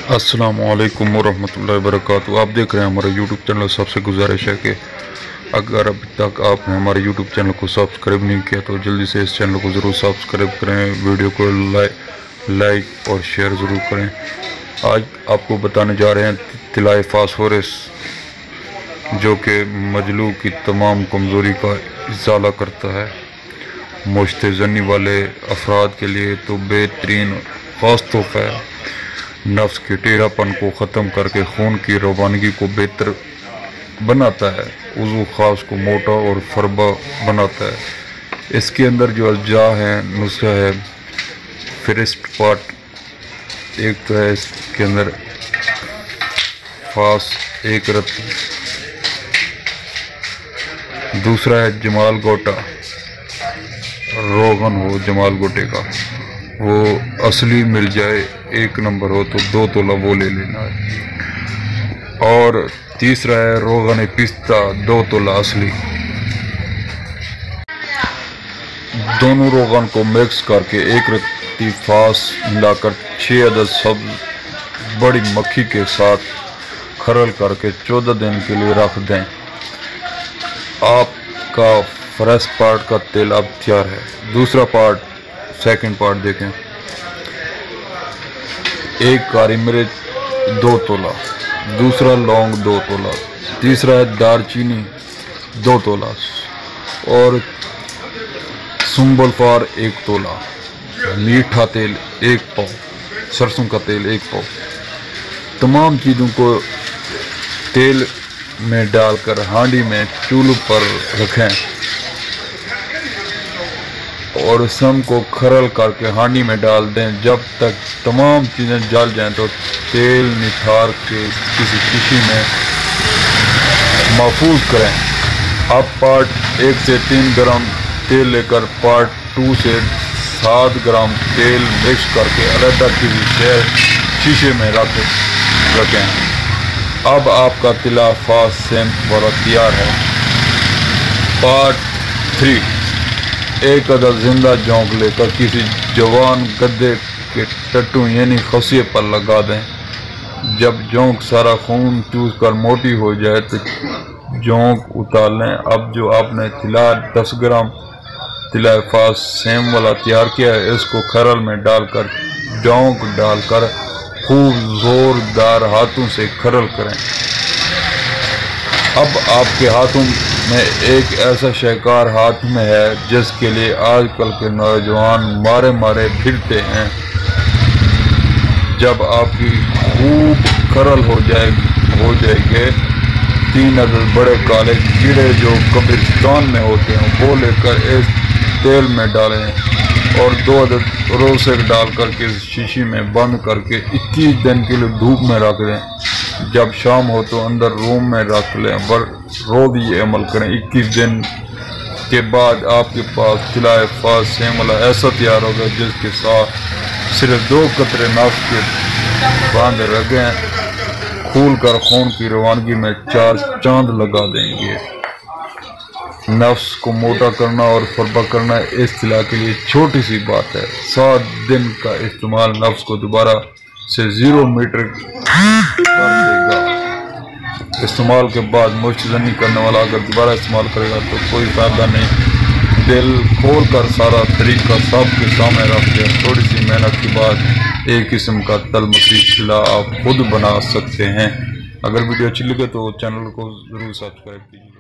अस्सलामुअलैकुम वरहमतुल्लाहि वबरकातुहू। आप देख रहे हैं हमारा यूट्यूब चैनल। सबसे गुजारिश है कि अगर अभी तक आपने हमारे यूट्यूब चैनल को सब्सक्राइब नहीं किया तो जल्दी से इस चैनल को ज़रूर सब्सक्राइब करें, वीडियो को लाइक और शेयर ज़रूर करें। आज आपको बताने जा रहे हैं तिलाए फास्फोरस, जो कि मजलू की तमाम कमज़ोरी का इज़ाला करता है। मुश्तज़नी वाले अफराद के लिए तो बेहतरीन ख़ास तोहफ़ा है। नफ्स के टेढ़ापन को ख़त्म करके खून की रवानगी को बेहतर बनाता है। उज़ू ख़ास को मोटा और फरबा बनाता है। इसके अंदर जो अज्जा है, नुस्खा है, फरिस्ट पार्ट एक तो है इसके अंदर फास एक रत्ती, दूसरा है जमाल गोटा, रोगन हो जमाल गोटे का, वो असली मिल जाए, एक नंबर हो तो 2 तोला वो ले लेना है। और तीसरा है रोगन पिस्ता 2 तोला असली। दोनों रोगन को मिक्स करके एक रत्ती फास मिलाकर 6 अदद सब्ज बड़ी मक्खी के साथ खरल करके 14 दिन के लिए रख दें। आपका फ्रेश पार्ट का तेल अब तैयार है। दूसरा पार्ट, सेकंड पार्ट देखें। एक काली मिर्च 2 तोला, दूसरा लौंग 2 तोला, तीसरा है दालचीनी 2 तोला और सुम्बलफार 1 तोला, मीठा तेल 1 पाव, सरसों का तेल 1 पाव। तमाम चीज़ों को तेल में डालकर हांडी में चूल्हे पर रखें और सम को खरल करके हांडी में डाल दें। जब तक तमाम चीज़ें जल जाएं तो तेल निथार के किसी शीशी में महफूज करें। अब पार्ट 1 से 3 ग्राम तेल लेकर पार्ट 2 से 7 ग्राम तेल मिक्स करके अलग किसी शीशे में रखें। अब आपका तिला फास सेम वाला तैयार है। पार्ट 3, एक अदद जिंदा जोंक लेकर किसी जवान गद्दे के टट्टू यानी खसिए पर लगा दें। जब जोंक सारा खून चूस कर मोटी हो जाए तो जोंक उतार लें। अब जो आपने तिला 10 ग्राम तिला फास सेम वाला तैयार किया है, इसको खरल में डालकर जोंक डालकर खूब जोरदार हाथों से खरल करें। अब आपके हाथों में एक ऐसा शहकार हाथ में है जिसके लिए आजकल के नौजवान मारे मारे फिरते हैं। जब आपकी खूब खरल हो जाएंगे 3 अदद बड़े काले कीड़े जो कब्रिस्तान में होते हैं वो लेकर इस तेल में डालें और 2 अदद रोसे डालकर के शीशी में बंद करके 21 दिन के लिए धूप में रख दें। जब शाम हो तो अंदर रूम में रख लें। रोज ये अमल करें। 21 दिन के बाद आपके पास तिलाए फास सेम वाला ऐसा तैयार होगा जिसके साथ सिर्फ 2 कतरे नफ्स के बांध रखें, खोल कर खून की रवानगी में 4 चांद लगा देंगे। नफ्स को मोटा करना और फरबा करना इस तिला के लिए छोटी सी बात है। 7 दिन का इस्तेमाल नफ्स को दोबारा से 0 मीटर कर देगा। इस्तेमाल के बाद मुश्तज़नी करने वाला अगर दोबारा इस्तेमाल करेगा तो कोई फायदा नहीं। दिल खोल कर सारा तरीका सबके सामने रख के थोड़ी सी मेहनत के बाद एक किस्म का तलमसी तिला आप खुद बना सकते हैं। अगर वीडियो अच्छी लगे तो चैनल को ज़रूर सब्सक्राइब कीजिए।